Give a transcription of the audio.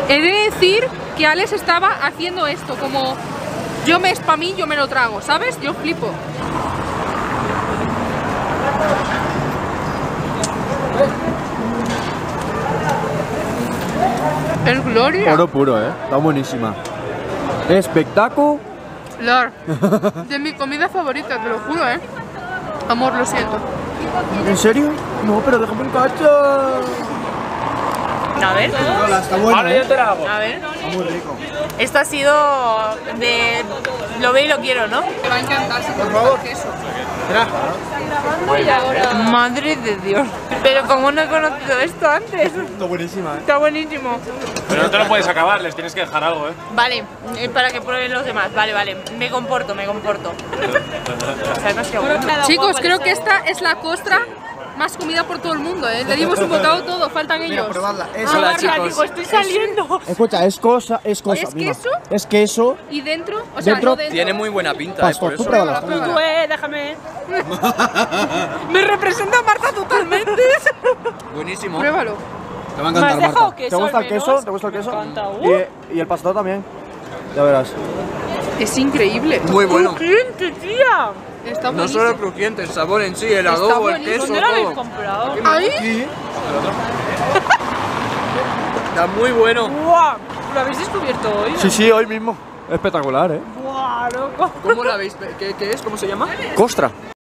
He de decir que Alex estaba haciendo esto, como yo me spamí, yo me lo trago, ¿sabes? Yo flipo. Es gloria. Oro puro, está buenísima. Espectáculo. De mi comida favorita, te lo juro, Amor, lo siento. ¿En serio? No, pero déjame un cacho. A ver. Está bueno, A ver. Está muy rico. Esto ha sido de... Lo veo y lo quiero, ¿no? Te va a encantar, Por favor. queso. Madre de Dios. Pero como no he conocido esto antes. Está buenísima, Está buenísimo. Pero no te lo puedes acabar, les tienes que dejar algo, Vale, para que prueben los demás. Vale. Me comporto. O sea, demasiado bueno. Chicos, creo que esta es la costra más comida por todo el mundo, Le dimos un bocado todo, faltan ellos. probadla. Hola, chicos. Estoy saliendo. Escucha, es cosa. ¿Es mira. queso? Es queso. ¿Y dentro? O sea, Dentro no dentro. Tiene muy buena pinta, Pastor, por tú eso. pruébala. Pruébala. Tú, déjame. Me representa a Marta totalmente. Buenísimo. Pruébalo. Te va a ¿Me has encantar, dejado Marta. queso ¿Te gusta al el queso? menos? ¿Te gusta el queso? Me encanta. Y el pastor también. Ya verás. Es increíble. Muy bueno. ¡Crujiente, tía! Está No buenísimo. solo crujiente, el sabor en sí, el adobo, el queso, ¿Dónde lo habéis todo. comprado? ¿Ahí? Está muy bueno. ¡Guau! ¿Lo habéis descubierto hoy? Sí, hoy mismo. Espectacular, ¡Guau, loco! ¿Cómo la veis? ¿Qué es? ¿Cómo se llama? Costra.